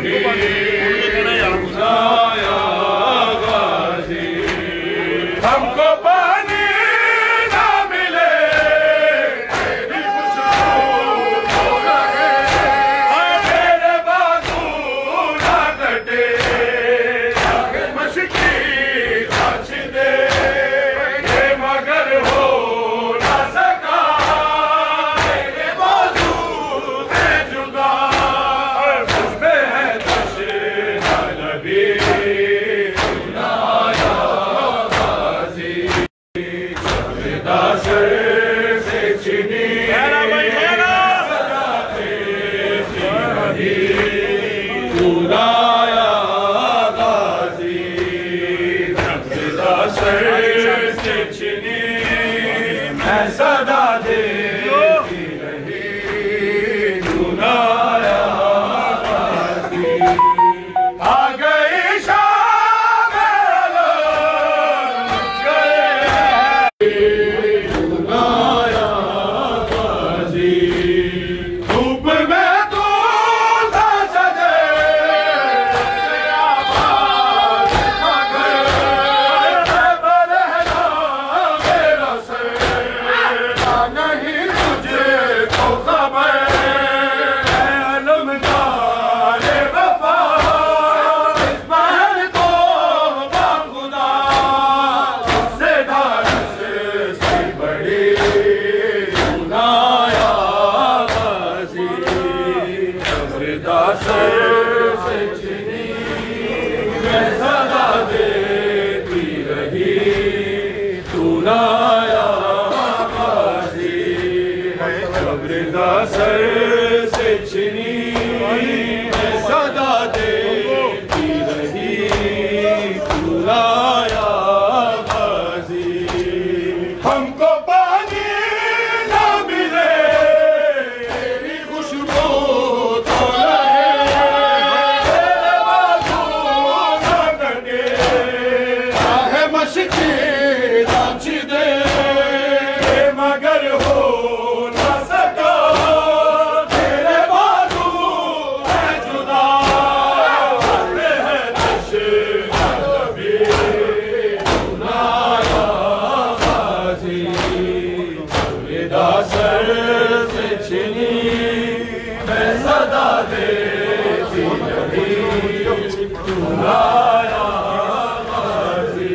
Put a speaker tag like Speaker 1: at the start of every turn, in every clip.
Speaker 1: हमको पानी ना मिले तेरी खुशबू ना रहे, मेरे बाजू ना कटे, मशकी साच दे मगर हो ना सका, मेरे बाजू से जुदा, मुझमें है तशना नबी सदा देती रही दुनाया आ गई शाम दुनाया धूप में तू था सजे नहीं तुझे तो खबर अलमदार वफा, इस महल को खुदा से धारस से बड़ी दुनाया गाजी, अमृता से चीनी मैं सदा देती रही दुनाया सर से छिनी मैं सदा देती रही बुलाया बाजी, हमको पानी ना मिले तेरी खुशबू तो रहे, तेरे बाजू ना कटे, चाहे मशकी नाच दे मगर हो सर से छिनी मैं सदा देती रही दुनाया गाजी,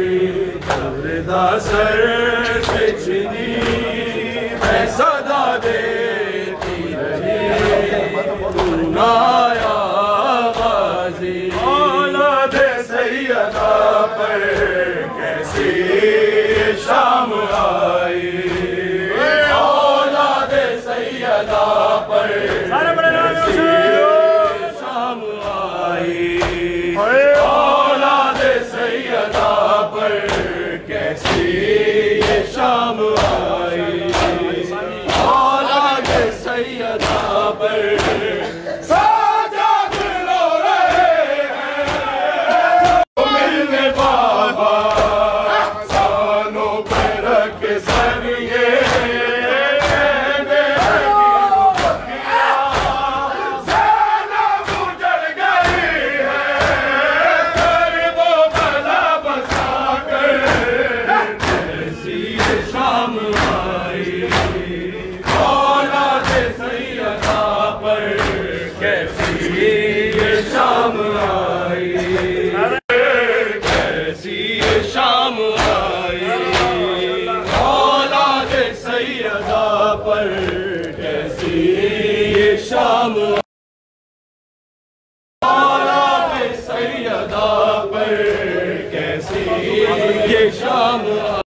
Speaker 1: सर से छिनी मैं सदा देती रही दुनाया गाजी, औलाद सैयदा पर कैसी शाम आई, पर शाम आई, औलाद सैयदा पर कैसी ये शाम आई, औलाद सैयदा पर साजाद रो रहे हैं, मिलने बाबा सानों पे रख सर ये शाम आई।